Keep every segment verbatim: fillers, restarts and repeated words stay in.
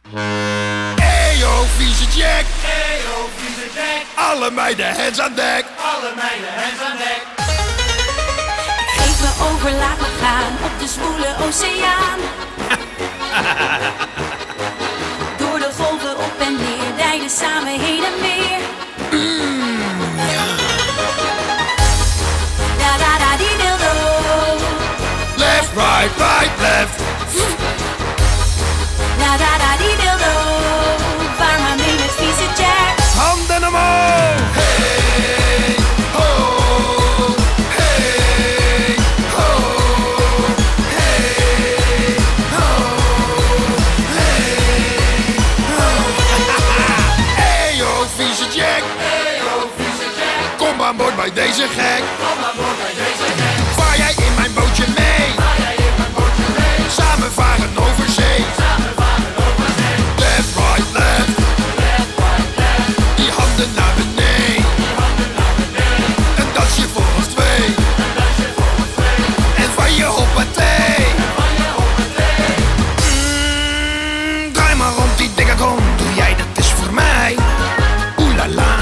Heyo, Vieze Jack. Heyo, Vieze Jack. Alle meiden, hands aan dek. Alle meiden, hands aan dek. Geef me over, laat me gaan op de zwoele oceaan. Door de golven op en neer, deinen samen heen en weer. Mm, ja. Da da da di dildo. Left, right, right, left. Da da da di dildo. Vaar maar mee met Vieze Jack. Handen omhoog. Hey, ho. Hey, ho. Hey, ho. Hey, ho. Heyo, Vieze Jack. Heyo, Vieze Jack. Kom aan boord bij deze gek. Kom aan boord bij deze gek. Vaar jij in mijn bootje mee? Ga jij in mijn bootje mee? Samen varen over zee. Samen varen over zee. Left, right, left. Left, right, left. Die handen naar beneden. Die handen naar beneden. Een dansje voor ons twee. Een dansje voor ons twee. En van je hoppatee. En van je hoppatee. Mm, draai maar rond die dikke kont. Doe jij dat is voor mij. Oeh la la.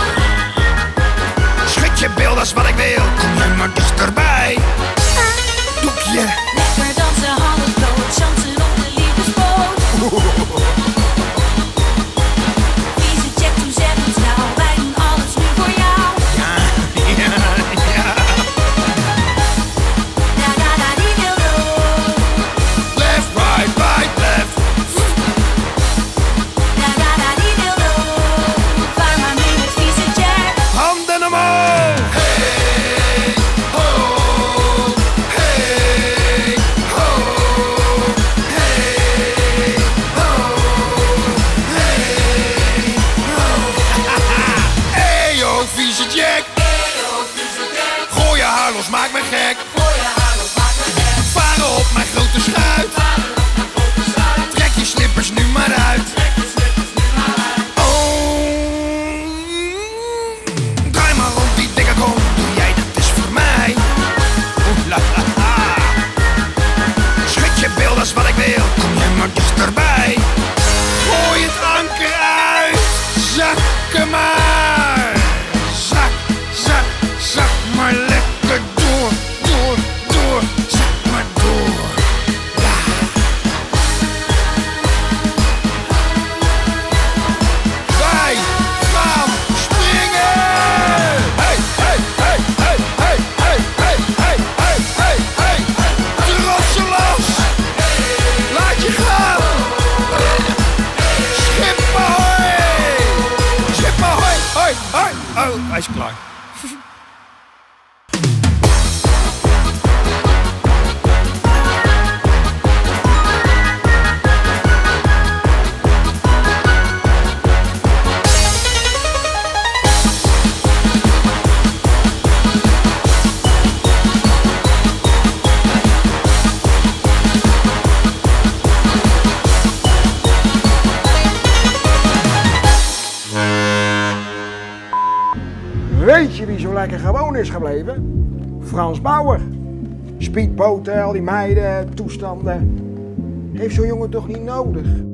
Schud je bil, dat is wat ik wil. Kom jij maar dichterbij. Doekje. Lekker dansen, handen bloot, chansen op de liefdesboot. Vieze Jack, toen zeg ons nou, wij doen alles nu voor jou. Ja, ja, ja. Da da da di dildo. Left, right, right, left. Da da da di dildo. Vaar maar mee met Vieze Jack. Handen omhoog. Hey, ho. Hey, ho. Hey, ho. Hey, ho. Heyo, Vieze Jack. Heyo, Vieze Jack. Gooi je haar los, maak me gek. Gooi je haar los, maak me gek. Varen op mijn grote schuit. Varen op mijn grote schuit. Trek je slippers nu maar uit. Trek je slippers nu maar uit. Oh, draai maar rond die dikke kont. Doe jij dat is voor mij. Oeh la la la. Schud je bil, dat is wat ik wil. Kom jij maar dichterbij. Gooi het anker uit. Zakken maar. Zak, zak, zak maar lekker door, door, door. Zak maar door. Ja. Wij gaan springen! Hey, hey, hey, hey, hey, hey, hey, hey, hey, hey, hey, hey. Trotse los! Laat je gaan! Schip ahoy! Schip ahoy! Hoi, hoi! Oh, hij is klaar. Weet je wie zo lekker gewoon is gebleven? Frans Bauer. Speedboten, al die meiden, toestanden. Heeft zo'n jongen toch niet nodig?